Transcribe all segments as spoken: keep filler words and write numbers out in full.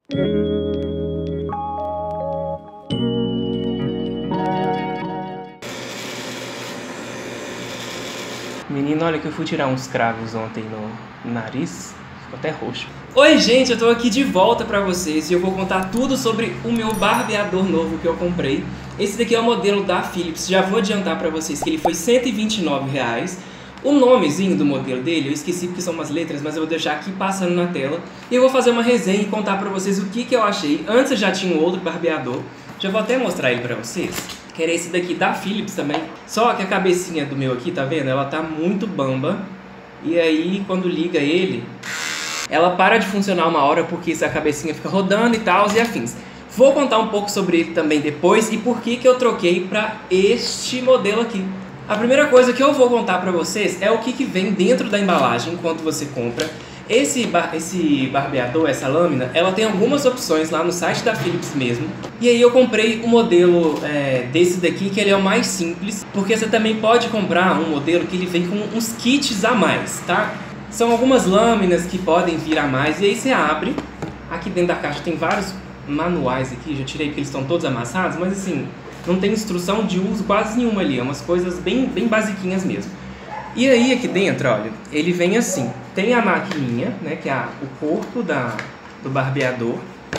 Menino, olha que eu fui tirar uns cravos ontem no nariz, ficou até roxo. Oi gente, eu tô aqui de volta pra vocês e eu vou contar tudo sobre o meu barbeador novo que eu comprei. Esse daqui é o modelo da Philips, já vou adiantar pra vocês que ele foi cento e vinte e nove reais. O nomezinho do modelo dele, eu esqueci porque são umas letras, mas eu vou deixar aqui passando na tela. E eu vou fazer uma resenha e contar pra vocês o que, que eu achei. Antes eu já tinha um outro barbeador, já vou até mostrar ele pra vocês. Que era esse daqui da Philips também. Só que a cabecinha do meu aqui, tá vendo? Ela tá muito bamba. E aí, quando liga ele, ela para de funcionar uma hora porque essa cabecinha fica rodando e tal e afins. Vou contar um pouco sobre ele também depois e por que que eu troquei pra este modelo aqui. A primeira coisa que eu vou contar pra vocês é o que que vem dentro da embalagem enquanto você compra. Esse, bar esse barbeador, essa lâmina, ela tem algumas opções lá no site da Philips mesmo. E aí eu comprei o modelo é, desse daqui, que ele é o mais simples, porque você também pode comprar um modelo que ele vem com uns kits a mais, tá? São algumas lâminas que podem vir a mais, e aí você abre. Aqui dentro da caixa tem vários manuais aqui, já tirei porque eles estão todos amassados, mas assim, não tem instrução de uso quase nenhuma ali, é umas coisas bem, bem basiquinhas mesmo. E aí aqui dentro, olha, ele vem assim, tem a maquininha, né, que é a, o corpo da, do barbeador.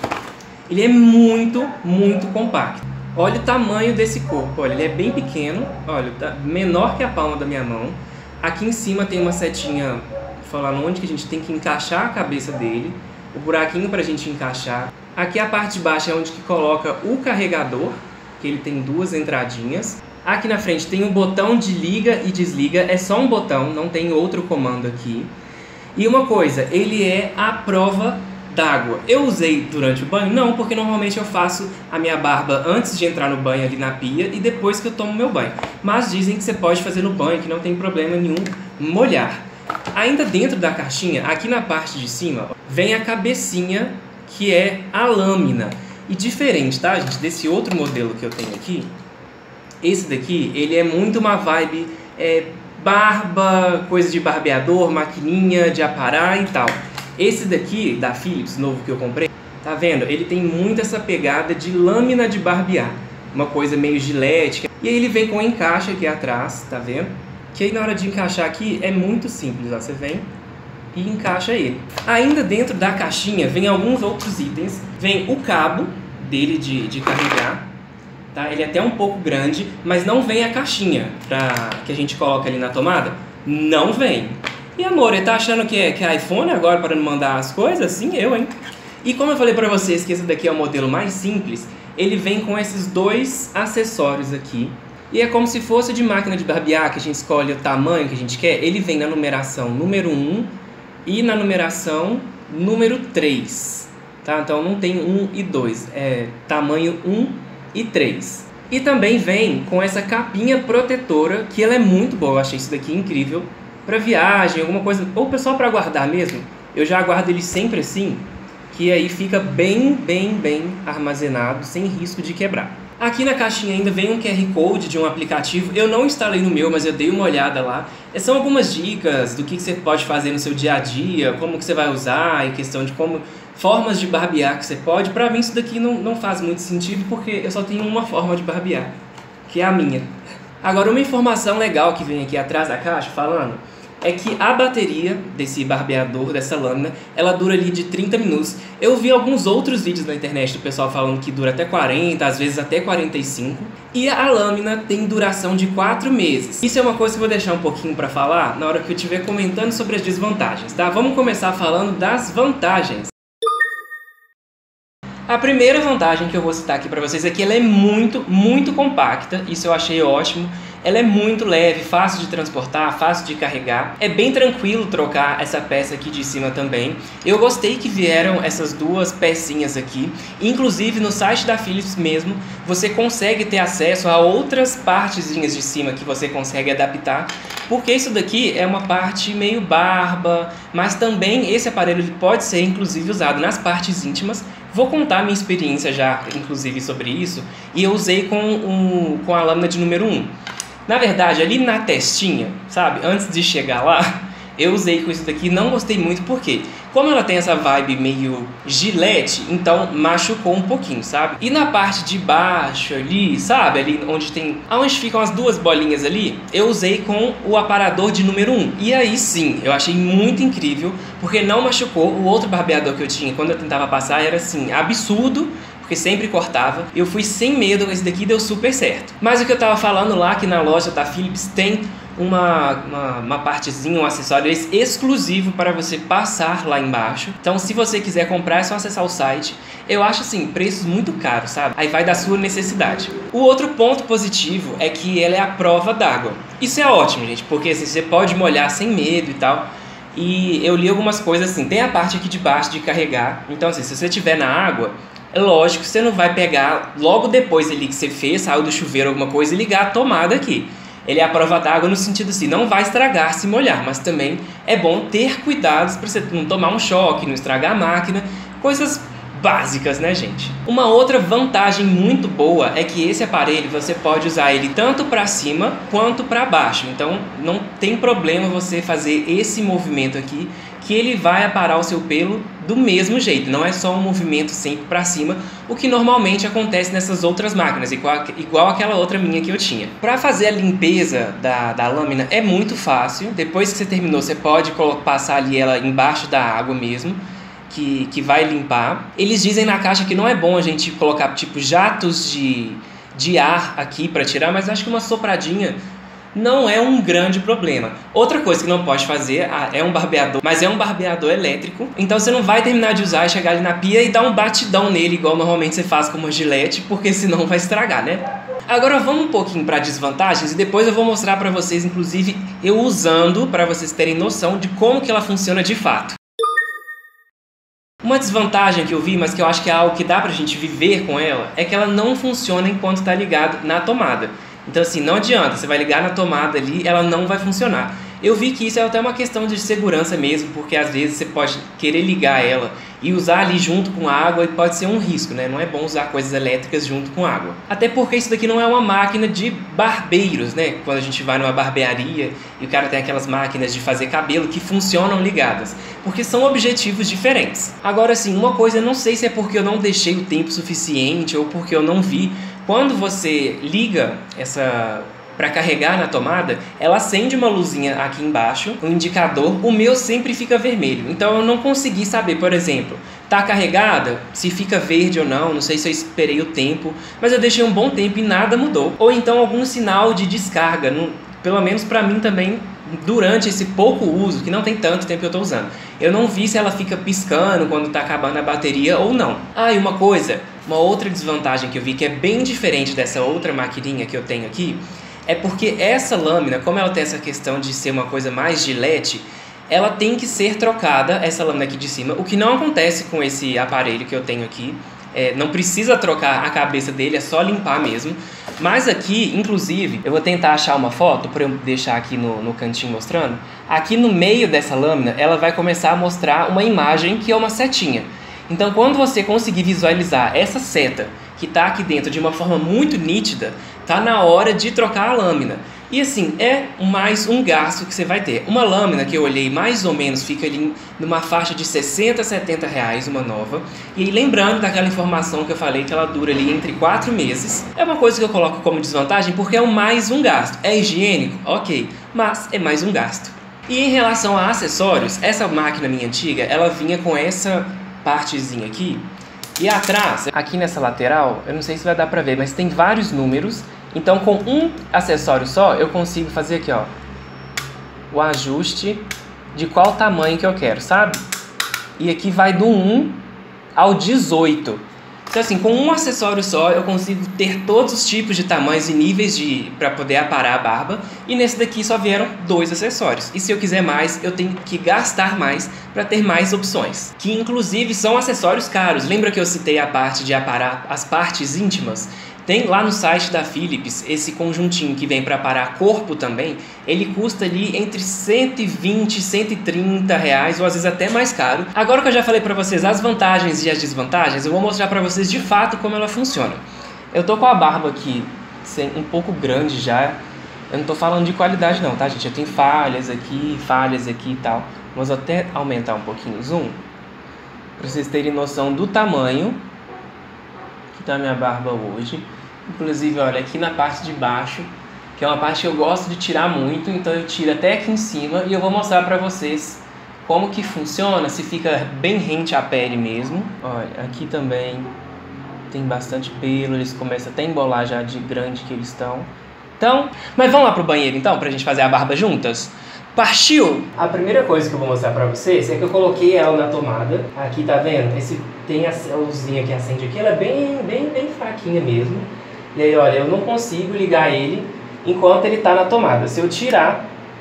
Ele é muito, muito compacto. Olha o tamanho desse corpo, olha, ele é bem pequeno, olha, tá menor que a palma da minha mão. Aqui em cima tem uma setinha falando onde que a gente tem que encaixar a cabeça dele, o buraquinho pra gente encaixar. Aqui a parte de baixo é onde que coloca o carregador, que ele tem duas entradinhas. Aqui na frente tem um botão de liga e desliga, é só um botão, não tem outro comando aqui. E uma coisa, ele é à prova d'água. Eu usei durante o banho? Não, porque normalmente eu faço a minha barba antes de entrar no banho ali na pia e depois que eu tomo meu banho. Mas dizem que você pode fazer no banho, que não tem problema nenhum molhar. Ainda dentro da caixinha, aqui na parte de cima, vem a cabecinha, que é a lâmina. E diferente, tá, gente, desse outro modelo que eu tenho aqui, esse daqui, ele é muito uma vibe é, barba, coisa de barbeador, maquininha de aparar e tal. Esse daqui, da Philips, novo que eu comprei, tá vendo? Ele tem muito essa pegada de lâmina de barbear, uma coisa meio gilete. E aí ele vem com um encaixe aqui atrás, tá vendo? Que aí na hora de encaixar aqui é muito simples, ó, você vem e encaixa ele. Ainda dentro da caixinha vem alguns outros itens. Vem o cabo dele de, de carregar. Tá? Ele é até um pouco grande, mas não vem a caixinha pra, que a gente coloca ali na tomada. Não vem. E amor, ele tá achando que é, que é iPhone agora para não mandar as coisas? Sim, eu, hein? E como eu falei pra vocês que esse daqui é o modelo mais simples, ele vem com esses dois acessórios aqui. E é como se fosse de máquina de barbear, que a gente escolhe o tamanho que a gente quer. Ele vem na numeração número um e na numeração número três. Tá? Então não tem um e dois, é tamanho um e três. E também vem com essa capinha protetora, que ela é muito boa, eu achei isso daqui incrível. Para viagem, alguma coisa, ou pessoal para guardar mesmo, eu já guardo ele sempre assim, que aí fica bem, bem, bem armazenado, sem risco de quebrar. Aqui na caixinha ainda vem um Q R Code de um aplicativo, eu não instalei no meu, mas eu dei uma olhada lá. São algumas dicas do que você pode fazer no seu dia a dia, como que você vai usar, em questão de como formas de barbear que você pode. Pra mim isso daqui não, não faz muito sentido, porque eu só tenho uma forma de barbear, que é a minha. Agora, uma informação legal que vem aqui atrás da caixa falando é que a bateria desse barbeador, dessa lâmina, ela dura ali de trinta minutos. Eu vi alguns outros vídeos na internet do pessoal falando que dura até quarenta, às vezes até quarenta e cinco. E a lâmina tem duração de quatro meses. Isso é uma coisa que eu vou deixar um pouquinho para falar na hora que eu estiver comentando sobre as desvantagens, tá? Vamos começar falando das vantagens. A primeira vantagem que eu vou citar aqui para vocês é que ela é muito, muito compacta. Isso eu achei ótimo. Ela é muito leve, fácil de transportar, fácil de carregar. É bem tranquilo trocar essa peça aqui de cima também. Eu gostei que vieram essas duas pecinhas aqui. Inclusive no site da Philips mesmo, você consegue ter acesso a outras partezinhas de cima que você consegue adaptar. Porque isso daqui é uma parte meio barba, mas também esse aparelho pode ser inclusive usado nas partes íntimas. Vou contar minha experiência já, inclusive, sobre isso. E eu usei com, um, com a lâmina de número um. Na verdade, ali na testinha, sabe? Antes de chegar lá, eu usei com isso daqui e não gostei muito. Por quê? Como ela tem essa vibe meio gilete, então machucou um pouquinho, sabe? E na parte de baixo ali, sabe? Ali onde tem... Onde ficam as duas bolinhas ali, eu usei com o aparador de número um. E aí sim, eu achei muito incrível, porque não machucou. O outro barbeador que eu tinha, quando eu tentava passar, era assim, absurdo, porque sempre cortava. Eu fui sem medo, esse daqui deu super certo. Mas o que eu tava falando lá, que na loja da Philips tem uma, uma, uma partezinha, um acessório exclusivo para você passar lá embaixo. Então, se você quiser comprar, é só acessar o site. Eu acho, assim, preços muito caros, sabe? Aí vai da sua necessidade. O outro ponto positivo é que ela é a prova d'água. Isso é ótimo, gente, porque assim, você pode molhar sem medo e tal. E eu li algumas coisas assim, tem a parte aqui de baixo de carregar. Então, assim, se você estiver na água, é lógico que você não vai pegar logo depois ali que você fez, saiu do chuveiro alguma coisa e ligar a tomada aqui. Ele é a prova d'água no sentido assim, não vai estragar se molhar, mas também é bom ter cuidados para você não tomar um choque, não estragar a máquina, coisas básicas, né, gente? Uma outra vantagem muito boa é que esse aparelho você pode usar ele tanto para cima quanto para baixo. Então não tem problema você fazer esse movimento aqui, que ele vai aparar o seu pelo do mesmo jeito. Não é só um movimento sempre para cima, o que normalmente acontece nessas outras máquinas, igual, igual aquela outra minha que eu tinha. Para fazer a limpeza da, da lâmina é muito fácil. Depois que você terminou, você pode passar ali ela embaixo da água mesmo, Que, que vai limpar. Eles dizem na caixa que não é bom a gente colocar tipo jatos de, de ar aqui para tirar, mas acho que uma sopradinha não é um grande problema. Outra coisa que não pode fazer é um barbeador, mas é um barbeador elétrico, então você não vai terminar de usar e chegar ali na pia e dar um batidão nele, igual normalmente você faz com uma gilete, porque senão vai estragar, né? Agora vamos um pouquinho para desvantagens e depois eu vou mostrar para vocês, inclusive eu usando, para vocês terem noção de como que ela funciona de fato. Uma desvantagem que eu vi, mas que eu acho que é algo que dá pra gente viver com ela, é que ela não funciona enquanto tá ligado na tomada. Então assim, não adianta, você vai ligar na tomada ali, ela não vai funcionar. Eu vi que isso é até uma questão de segurança mesmo, porque às vezes você pode querer ligar ela e usar ali junto com a água e pode ser um risco, né? Não é bom usar coisas elétricas junto com água. Até porque isso daqui não é uma máquina de barbeiros, né? Quando a gente vai numa barbearia e o cara tem aquelas máquinas de fazer cabelo que funcionam ligadas, porque são objetivos diferentes. Agora sim, uma coisa, eu não sei se é porque eu não deixei o tempo suficiente ou porque eu não vi. Quando você liga essa... para carregar na tomada, ela acende uma luzinha aqui embaixo, um indicador, o meu sempre fica vermelho. Então eu não consegui saber, por exemplo, tá carregada? Se fica verde ou não, não sei se eu esperei o tempo, mas eu deixei um bom tempo e nada mudou. Ou então algum sinal de descarga, no, pelo menos para mim também, durante esse pouco uso, que não tem tanto tempo que eu tô usando. Eu não vi se ela fica piscando quando tá acabando a bateria ou não. Ah, e uma coisa, uma outra desvantagem que eu vi que é bem diferente dessa outra maquininha que eu tenho aqui, é porque essa lâmina, como ela tem essa questão de ser uma coisa mais gilete, ela tem que ser trocada, essa lâmina aqui de cima, o que não acontece com esse aparelho que eu tenho aqui. É, não precisa trocar a cabeça dele, é só limpar mesmo. Mas aqui, inclusive, eu vou tentar achar uma foto para eu deixar aqui no, no cantinho mostrando. Aqui no meio dessa lâmina, ela vai começar a mostrar uma imagem que é uma setinha. Então, quando você conseguir visualizar essa seta que está aqui dentro de uma forma muito nítida, tá na hora de trocar a lâmina. E assim, é mais um gasto que você vai ter. Uma lâmina que eu olhei mais ou menos fica ali numa faixa de sessenta, setenta reais, uma nova. E aí, lembrando daquela informação que eu falei que ela dura ali entre quatro meses. É uma coisa que eu coloco como desvantagem porque é um mais um gasto. É higiênico? Ok, mas é mais um gasto. E em relação a acessórios, essa máquina minha antiga, ela vinha com essa partezinha aqui. E atrás, aqui nessa lateral, eu não sei se vai dar pra ver, mas tem vários números. Então, com um acessório só, eu consigo fazer aqui, ó, o ajuste de qual tamanho que eu quero, sabe? E aqui vai do um ao dezoito. Então, assim, com um acessório só, eu consigo ter todos os tipos de tamanhos e níveis de para poder aparar a barba. E nesse daqui só vieram dois acessórios. E se eu quiser mais, eu tenho que gastar mais para ter mais opções. Que, inclusive, são acessórios caros. Lembra que eu citei a parte de aparar as partes íntimas? Tem lá no site da Philips esse conjuntinho que vem para aparar corpo também. Ele custa ali entre cento e vinte e cento e trinta reais, ou às vezes até mais caro. Agora que eu já falei para vocês as vantagens e as desvantagens, eu vou mostrar para vocês de fato como ela funciona. Eu tô com a barba aqui um pouco grande já. Eu não tô falando de qualidade não, tá, gente? Eu tenho falhas aqui, falhas aqui e tal. Vamos até aumentar um pouquinho o zoom, para vocês terem noção do tamanho que tá a minha barba hoje. Inclusive, olha, aqui na parte de baixo, que é uma parte que eu gosto de tirar muito, então eu tiro até aqui em cima e eu vou mostrar pra vocês como que funciona, se fica bem rente à pele mesmo. Olha, aqui também tem bastante pelo, eles começam até a embolar já de grande que eles estão. Então, mas vamos lá pro banheiro então, pra gente fazer a barba juntas? Partiu! A primeira coisa que eu vou mostrar pra vocês é que eu coloquei ela na tomada. Aqui, tá vendo? Esse, tem a luzinha que acende aqui, ela é bem, bem, bem fraquinha mesmo. E aí, olha, eu não consigo ligar ele enquanto ele tá na tomada. Se eu tirar,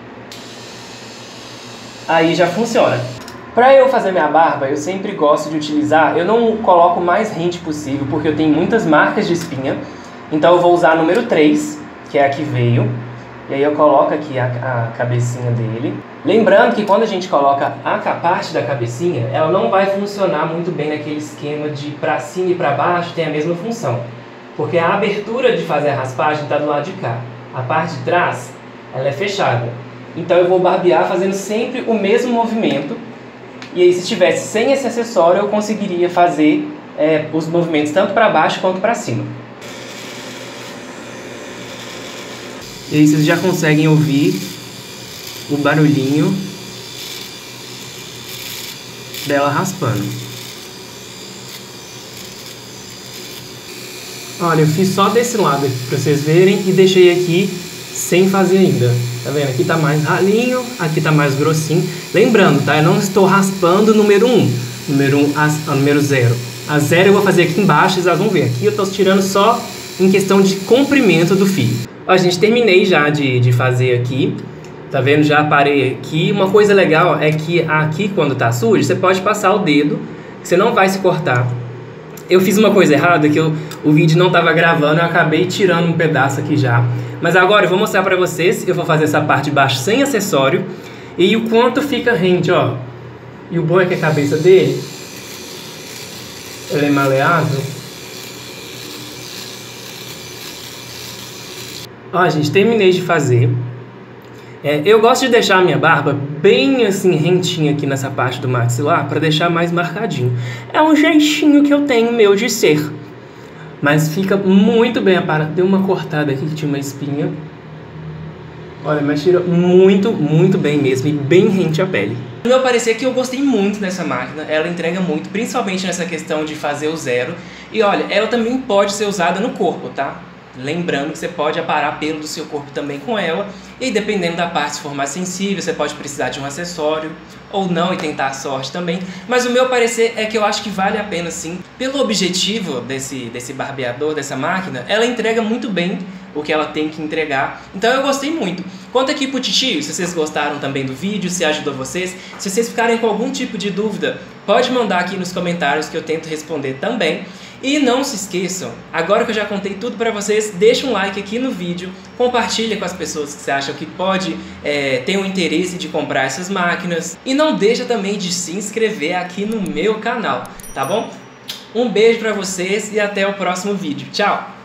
aí já funciona. Pra eu fazer minha barba, eu sempre gosto de utilizar, eu não coloco o mais rente possível, porque eu tenho muitas marcas de espinha. Então eu vou usar a número três, que é a que veio. E aí eu coloco aqui a, a cabecinha dele. Lembrando que quando a gente coloca a parte da cabecinha, ela não vai funcionar muito bem naquele esquema de pra cima e pra baixo, tem a mesma função. Porque a abertura de fazer a raspagem está do lado de cá. A parte de trás, ela é fechada. Então eu vou barbear fazendo sempre o mesmo movimento. E aí se tivesse sem esse acessório, eu conseguiria fazer é, os movimentos tanto para baixo quanto para cima. E aí vocês já conseguem ouvir o barulhinho dela raspando. Olha, eu fiz só desse lado aqui pra vocês verem e deixei aqui sem fazer ainda. Tá vendo? Aqui tá mais ralinho, aqui tá mais grossinho. Lembrando, tá? Eu não estou raspando o número um. Número um, a, a número zero. A zero eu vou fazer aqui embaixo, vocês vão ver. Aqui eu tô tirando só em questão de comprimento do fio. Ó, gente, terminei já de, de fazer aqui. Tá vendo? Já parei aqui. Uma coisa legal é que aqui, quando tá sujo, você pode passar o dedo, que você não vai se cortar. Eu fiz uma coisa errada, que eu, o vídeo não estava gravando, eu acabei tirando um pedaço aqui já. Mas agora eu vou mostrar pra vocês, eu vou fazer essa parte de baixo sem acessório. E o quanto fica rente, ó. E o bom é que a cabeça dele, ela é maleável. Ó, gente, terminei de fazer. É, eu gosto de deixar a minha barba bem assim, rentinha aqui nessa parte do maxilar, para deixar mais marcadinho. É um jeitinho que eu tenho meu de ser. Mas fica muito bem aparado. Deu uma cortada aqui que tinha uma espinha. Olha, mas tira muito, muito bem mesmo e bem rente à pele. No meu parecer que eu gostei muito dessa máquina, ela entrega muito, principalmente nessa questão de fazer o zero. E olha, ela também pode ser usada no corpo, tá? Lembrando que você pode aparar pelo do seu corpo também com ela. E dependendo da parte, se for mais sensível, você pode precisar de um acessório ou não e tentar a sorte também. Mas o meu parecer é que eu acho que vale a pena sim. Pelo objetivo desse, desse barbeador, dessa máquina, ela entrega muito bem o que ela tem que entregar. Então eu gostei muito. Conta aqui pro titio se vocês gostaram também do vídeo, se ajudou vocês. Se vocês ficarem com algum tipo de dúvida, pode mandar aqui nos comentários que eu tento responder também. E não se esqueçam, agora que eu já contei tudo pra vocês, deixa um like aqui no vídeo, compartilha com as pessoas que você acha que pode é, ter um interesse de comprar essas máquinas. E não deixa também de se inscrever aqui no meu canal, tá bom? Um beijo pra vocês e até o próximo vídeo. Tchau!